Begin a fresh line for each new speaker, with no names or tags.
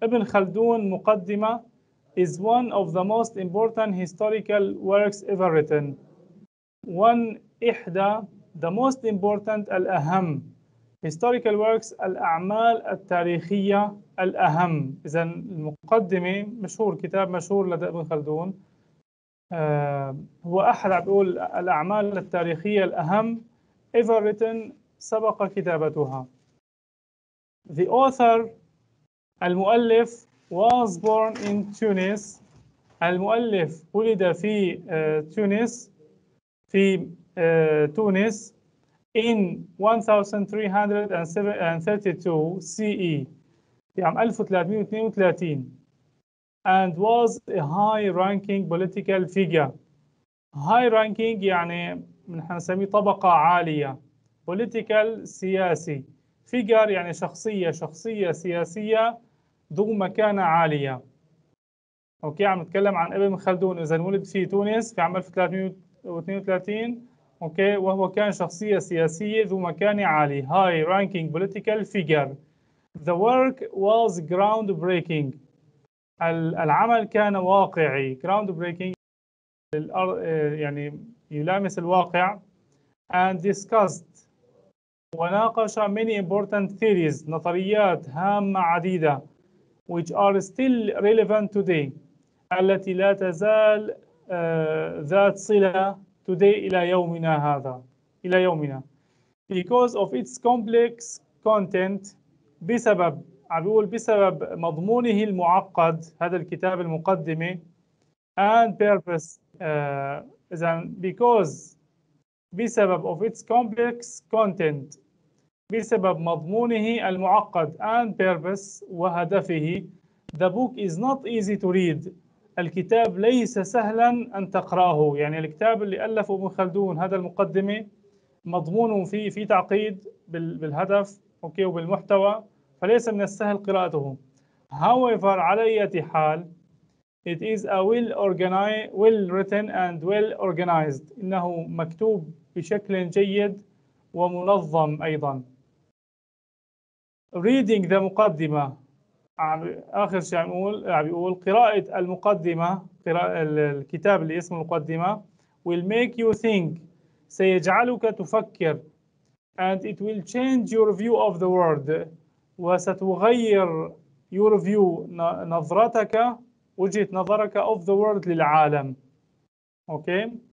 ابن خلدون مقدمة is one of the most important historical works ever written. إحدى the most important الأهم historical works الأعمال التاريخية الأهم. إذا المقدمة مشهور، كتاب مشهور لدى ابن خلدون، هو أحد عم بيقول الأعمال التاريخية الأهم ever written، سبق كتابتها. The author المؤلف was born in Tunis. المؤلف ولد في تونس، في تونس in 1332 CE، في عام 1332، and was a high-ranking political figure. high-ranking يعني نسميه طبقة عالية، political سياسي، figure يعني شخصية سياسية ذو مكانة عالية. اوكي، عم نتكلم عن ابن خلدون. اذا ولد في تونس في عام 1332، اوكي، وهو كان شخصية سياسية ذو مكانة عالية، high ranking political figure. The work was groundbreaking. العمل كان واقعي. groundbreaking يعني يلامس الواقع. and discussed وناقش many important theories، نظريات هامة عديدة، which are still relevant today، التي لا تزال ذات صلة today إلى يومنا هذا، إلى يومنا. because of its complex content، بسبب مضمونه المعقد، هذا الكتاب المقدمة، and purpose. إذا because بسبب of its complex content، بسبب مضمونه المعقد and purpose وهدفه. The book is not easy to read. الكتاب ليس سهلا أن تقرأه. يعني الكتاب اللي ألفه ابن خلدون، هذا المقدمة، مضمونه في تعقيد بالهدف، أوكي، وبالمحتوى، فليس من السهل قراءته. However، على أي حال، it is a well written and well organized. إنه مكتوب بشكل جيد ومنظم أيضا. reading the مقدمة، آخر شيء عم بيقول قراءة المقدمة، قراءة الكتاب اللي اسمه المقدمة will make you think، سيجعلك تفكر، and it will change your view of the world، وستغير your view نظرتك، وجهة نظرك of the world للعالم. أوكي.